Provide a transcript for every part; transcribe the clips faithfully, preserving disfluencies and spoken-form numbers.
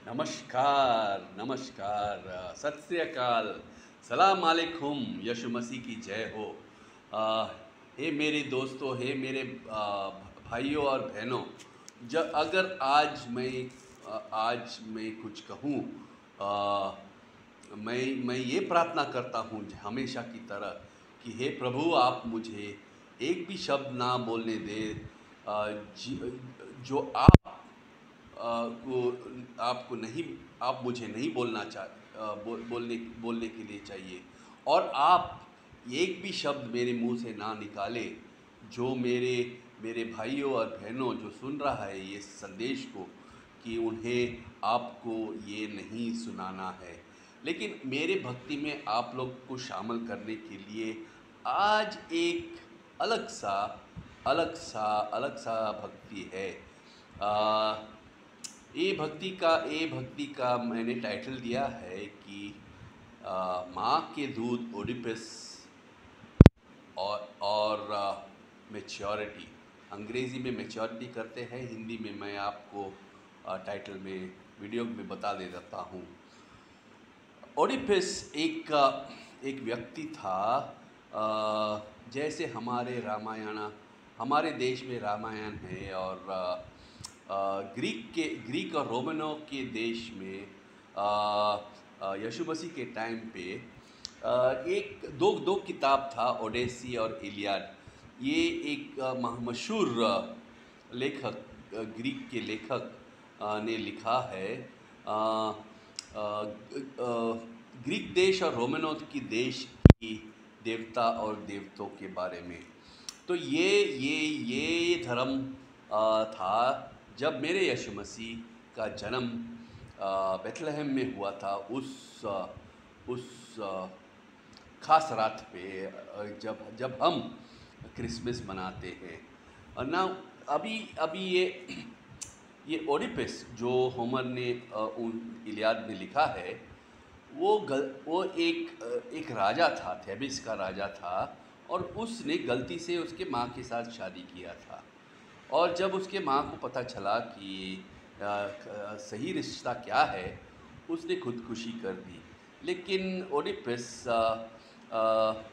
नमस्कार नमस्कार सत श्री अकाल। सलाम अलैकुम। यीशु मसीह की जय हो। आ, हे मेरे दोस्तों, हे मेरे आ, भाइयों और बहनों, जब अगर आज मैं आ, आज मैं कुछ कहूँ, आ, मैं मैं ये प्रार्थना करता हूँ हमेशा की तरह कि हे प्रभु, आप मुझे एक भी शब्द ना बोलने दे आ, जी- जो आप आ, को आपको नहीं आप मुझे नहीं बोलना चाह आ, बो, बोलने बोलने के लिए चाहिए। और आप एक भी शब्द मेरे मुंह से ना निकाले जो मेरे मेरे भाइयों और बहनों जो सुन रहा है ये संदेश को, कि उन्हें आपको ये नहीं सुनाना है, लेकिन मेरे भक्ति में आप लोग को शामिल करने के लिए आज एक अलग सा अलग सा अलग सा भक्ति है। आ, ये भक्ति का ये भक्ति का मैंने टाइटल दिया है कि आ, माँ के दूध ओडिपस और और मेच्योरिटी। अंग्रेज़ी में मेच्योरिटी करते हैं, हिंदी में मैं आपको आ, टाइटल में वीडियो में बता दे देता हूँ। ओडिपस एक आ, एक व्यक्ति था। आ, जैसे हमारे रामायण हमारे देश में रामायण है, और आ, आ, ग्रीक के ग्रीक और रोमनों के देश में आ, आ, यीशु मसीह के टाइम पे आ, एक दो दो किताब था, ओडेसी और इलियाड। ये एक आ, मह- मशहूर आ, लेखक, आ, ग्रीक के लेखक आ, ने लिखा है। आ, आ, आ, ग्रीक देश और रोमनों की देश की देवता और देवतों के बारे में। तो ये ये ये धर्म आ, था जब मेरे यीशु मसीह का जन्म आ, बेथलेहम में हुआ था। उस आ, उस आ, खास रात पे, आ, जब जब हम क्रिसमस मनाते हैं। और ना, अभी अभी ये ये ओडिपस जो होमर ने आ, उन इलियाद में लिखा है, वो गल वो एक अ, एक राजा था, थेबिस का राजा था। और उसने गलती से उसके माँ के साथ शादी किया था। और जब उसके माँ को पता चला कि अ, क- सही रिश्ता क्या है, उसने खुदकुशी कर दी। लेकिन ओडिपस अ, अ,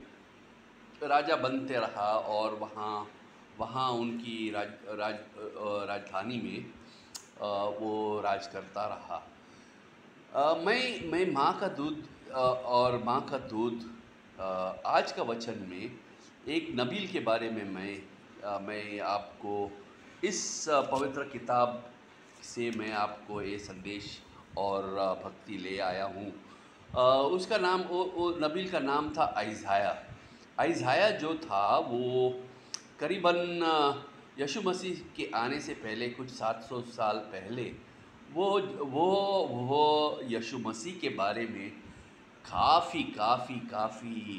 राजा बनते रहा, और वहाँ वहाँ उनकी राज राज अ, राजधानी में अ, वो राज करता रहा। अ, मैं मैं माँ का दूध अ, और माँ का दूध अ, आज का वचन में एक नबील के बारे में मैं अ, मैं आपको इस अ, पवित्र किताब से मैं आपको ये संदेश और अ, भक्ति ले आया हूँ। अ, उसका नाम वो वो नबील का नाम था आइज़ाया। आइज़ाया जो था वो करीबन अ, यीशु मसीह के आने से पहले कुछ सात सौ साल पहले वो वो वो यीशु मसीह के बारे में काफ़ी काफ़ी काफ़ी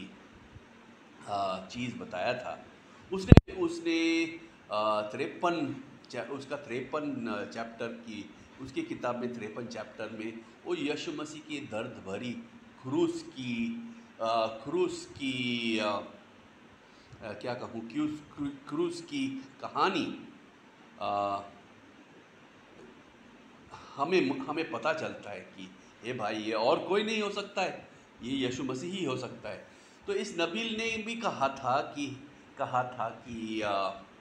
चीज़ बताया था। उसने उसने तिरपन उसका तिरपन चैप्टर की उसकी किताब में तिरपन चैप्टर में वो यीशु मसीह की दर्द भरी क्रूस की अ, क्रूस की अ, अ, क्या कहूँ, क्रूस क्रूस की कहानी अ, हमें हमें पता चलता है कि हे भाई, ये और कोई नहीं हो सकता है, ये यीशु मसीह ही हो सकता है। तो इस नबील ने भी कहा था कि कहा था कि आ,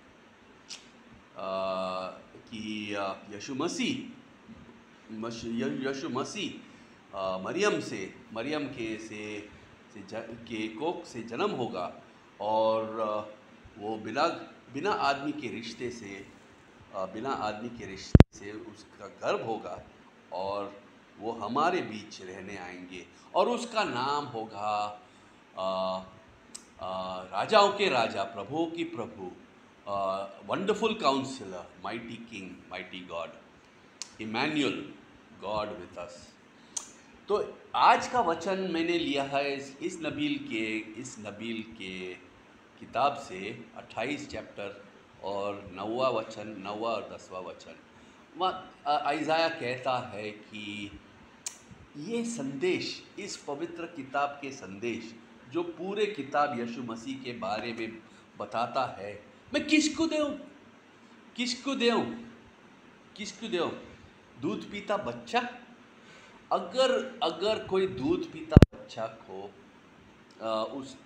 आ, कि आ, यीशु मसीह मश- य- यीशु मसीह आ, मरियम से मरियम के से से ज, के कोख से जन्म होगा। और आ, वो बिना बिना आदमी के रिश्ते से अ, बिना आदमी के रिश्ते से उसका गर्भ होगा, और वो हमारे बीच रहने आएंगे। और उसका नाम होगा अ, अ, राजाओं के राजा, प्रभुओं की प्रभु, wonderful counsellor, mighty king, mighty God, Emmanuel, God with us. तो आज का वचन मैंने लिया है इस, इस नबील के इस नबील के किताब से, अट्ठाईस चैप्टर और नौवा वचन, नौवा और दसवां वचन। वहाँ आइज़ाया कहता है कि ये संदेश, इस पवित्र किताब के संदेश जो पूरे किताब यीशु मसीह के बारे में बताता है, मैं किसको दूँ, किसको दूँ, किसको दूँ। दूध पीता बच्चा, अगर अगर कोई दूध पीता बच्चा को आ, उस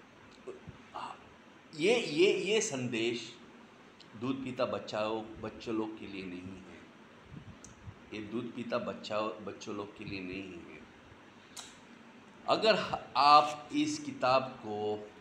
ये ये ये संदेश दूध पीता बच्चाओं बच्चों लोग के लिए नहीं है। ये दूध पीता बच्चा बच्चों लोग के लिए नहीं है। अगर आप इस किताब को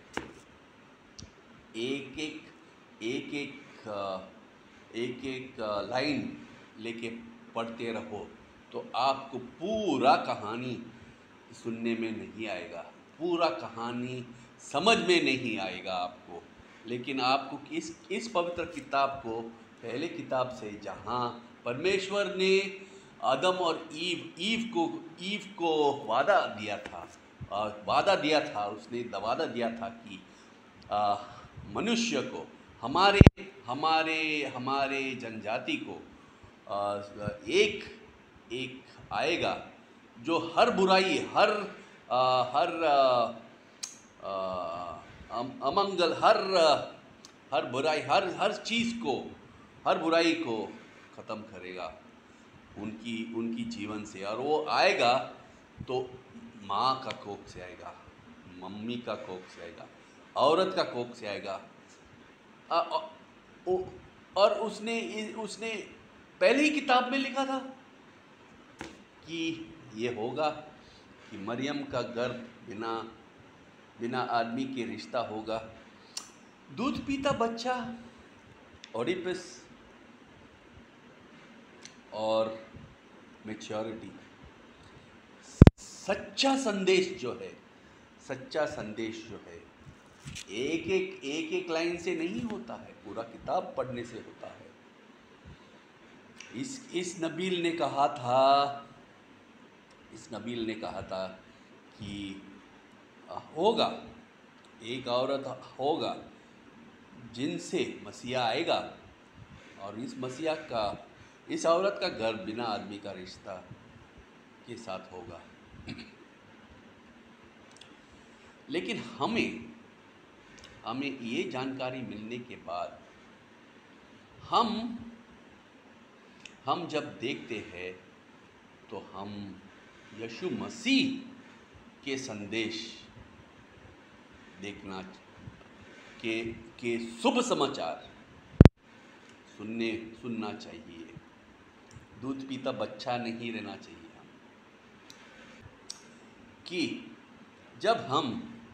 एक एक एक एक एक एक लाइन लेके पढ़ते रहो तो आपको पूरा कहानी सुनने में नहीं आएगा, पूरा कहानी समझ में नहीं आएगा आपको। लेकिन आपको इस इस पवित्र किताब को, पहले किताब से जहाँ परमेश्वर ने आदम और ईव ईव को ईव को वादा दिया था, और वादा दिया था उसने वादा दिया था कि आ, मनुष्य को, हमारे हमारे हमारे जनजाति को आ, एक एक आएगा जो हर बुराई, हर आ, हर आ, आ, अमंगल, हर हर बुराई, हर हर चीज़ को, हर बुराई को ख़त्म करेगा उनकी उनकी जीवन से। और वो आएगा तो माँ का कोख से आएगा, मम्मी का कोख से आएगा, औरत का कोख से आएगा। आ, आ, ओ, और उसने उसने पहले ही किताब में लिखा था कि ये होगा कि मरियम का गर्भ बिना बिना आदमी के रिश्ता होगा। दूध पीता बच्चा, ओडिपस और मैच्योरिटी, सच्चा संदेश जो है, सच्चा संदेश जो है एक एक एक एक लाइन से नहीं होता है, पूरा किताब पढ़ने से होता है। इस इस नबील ने कहा था इस नबील ने कहा था कि होगा एक औरत होगा जिनसे मसीहा आएगा, और इस मसीहा का, इस औरत का गर्भ बिना आदमी का रिश्ता के साथ होगा। लेकिन हमें हमें ये जानकारी मिलने के बाद हम हम जब देखते हैं तो हम यीशु मसीह के संदेश देखना के के शुभ समाचार सुनने सुनना चाहिए। दूध पीता बच्चा नहीं रहना चाहिए हम, कि जब हम,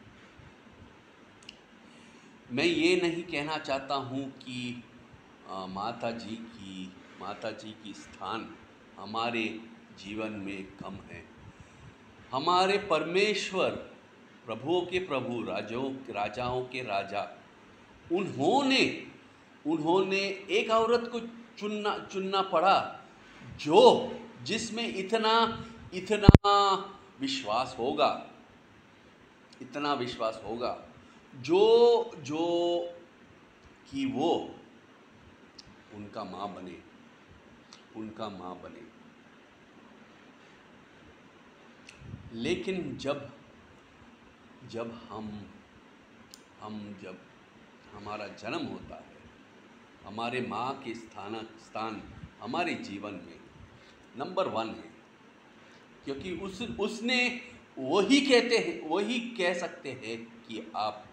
मैं ये नहीं कहना चाहता हूँ कि आ, माता जी की माता जी की स्थान हमारे जीवन में कम है। हमारे परमेश्वर, प्रभुओं के प्रभु, राजाओं राजाओं के राजा, उन्होंने उन्होंने एक औरत को चुनना चुनना पड़ा जो जिसमें इतना इतना विश्वास होगा, इतना विश्वास होगा जो जो कि वो उनका माँ बने, उनका माँ बने। लेकिन जब जब हम हम जब हमारा जन्म होता है, हमारे माँ के स्थान स्थान हमारे जीवन में नंबर वन है, क्योंकि उस उसने वही कहते हैं वही कह सकते हैं कि आप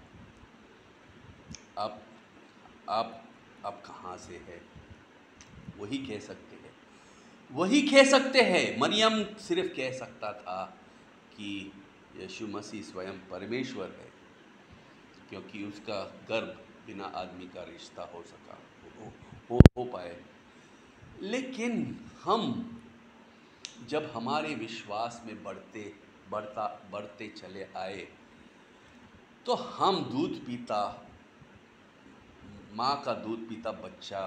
आप आप आप कहाँ से है, वही कह सकते हैं वही कह सकते हैं मरियम सिर्फ कह सकता था कि यीशु मसीह स्वयं परमेश्वर है, क्योंकि उसका गर्भ बिना आदमी का रिश्ता हो सका हो हो, हो पाए। लेकिन हम जब हमारे विश्वास में बढ़ते बढ़ता बढ़ते चले आए तो हम दूध पीता, माँ का दूध पीता बच्चा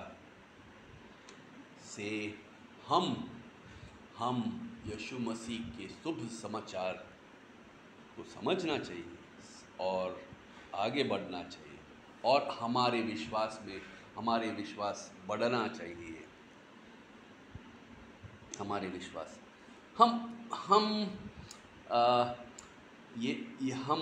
से हम हम यीशु मसीह के शुभ समाचार को समझना चाहिए और आगे बढ़ना चाहिए, और हमारे विश्वास में हमारे विश्वास बढ़ना चाहिए। हमारे विश्वास हम हम आ, ये, ये हम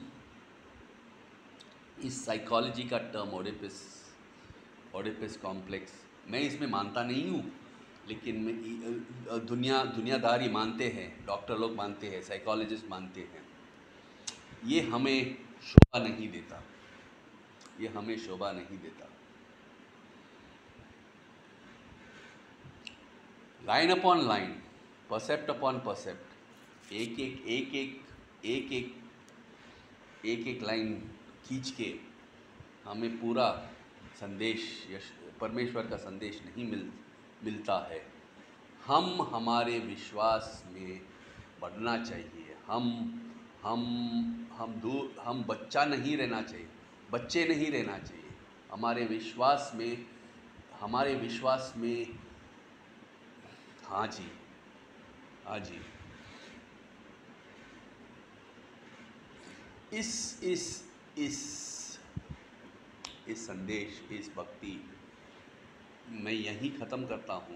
इस साइकोलॉजी का टर्म ओडिपस ओडिपस कॉम्प्लेक्स, मैं इसमें मानता नहीं हूँ, लेकिन मैं- दुनिया दुनियादारी मानते हैं, डॉक्टर लोग मानते हैं, साइकोलॉजिस्ट मानते हैं, ये हमें शोभा नहीं देता, ये हमें शोभा नहीं देता। Line upon line, precept upon precept, एक एक एक एक एक एक एक एक लाइन खींच के हमें पूरा संदेश, यश परमेश्वर का संदेश नहीं मिल मिलता है। हम हमारे विश्वास में बढ़ना चाहिए। हम हम हम दूर हम बच्चा नहीं रहना चाहिए, बच्चे नहीं रहना चाहिए। हमारे विश्वास में हमारे विश्वास में हाँ जी, हाँ जी, इस इस इस इस संदेश, इस भक्ति मैं यहीं ख़त्म करता हूँ।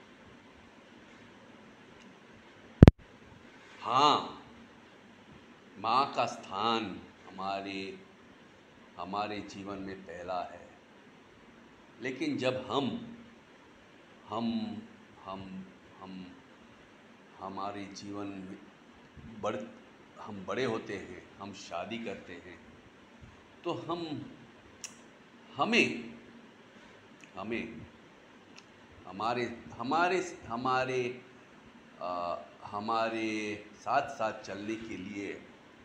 हाँ, माँ का स्थान हमारे हमारे जीवन में पहला है, लेकिन जब हम हम हम हम हमारे जीवन में बढ़ हम बड़े होते हैं, हम शादी करते हैं, तो हम हमें हमें हमारे हमारे हमारे आ, हमारे साथ साथ चलने के लिए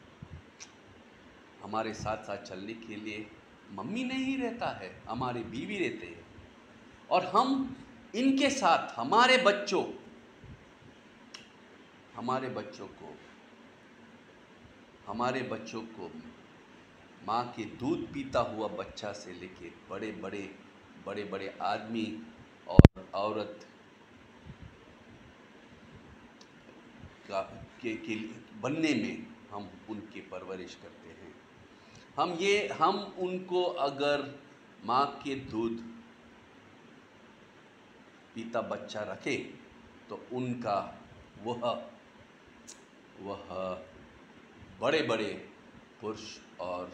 हमारे साथ साथ चलने के लिए मम्मी नहीं रहता है, हमारे बीवी रहते हैं। और हम इनके साथ हमारे बच्चों हमारे बच्चों को हमारे बच्चों को माँ के दूध पीता हुआ बच्चा से लेके बड़े बड़े बड़े बड़े आदमी और औरत का के, के बनने में हम उनकी परवरिश करते हैं। हम ये हम उनको अगर माँ के दूध पीता बच्चा रखे तो उनका वह वह बड़े बड़े पुरुष और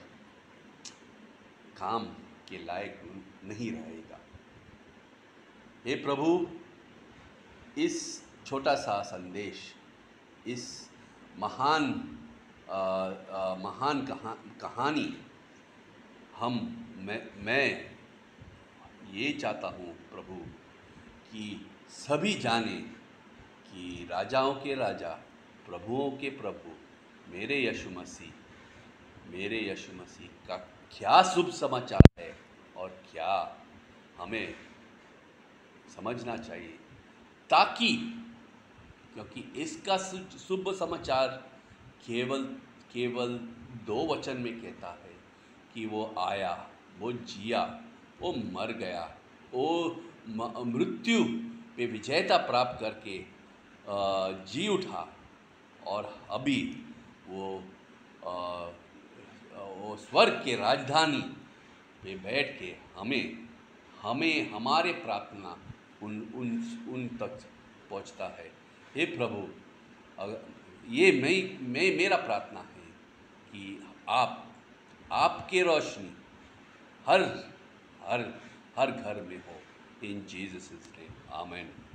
काम के लायक नहीं रहेगा। हे प्रभु, इस छोटा सा संदेश, इस महान आ, आ, महान कहा, कहानी हम मैं मैं ये चाहता हूँ प्रभु कि सभी जाने कि राजाओं के राजा, प्रभुओं के प्रभु, मेरे यीशु मसीह मेरे यीशु मसीह का क्या शुभ समाचार है और क्या हमें समझना चाहिए, ताकि क्योंकि इसका शुभ समाचार केवल केवल दो वचन में कहता है कि वो आया, वो जिया, वो मर गया, वो मृत्यु पे विजयता प्राप्त करके जी उठा और अभी वो वो स्वर्ग के राजधानी पे बैठ के हमें हमें हमारे प्रार्थना उन उन उन तक पहुंचता है। हे प्रभु, ये मैं मैं मेरा प्रार्थना है कि आप आपके रोशनी हर हर हर घर में हो। In Jesus name, amen.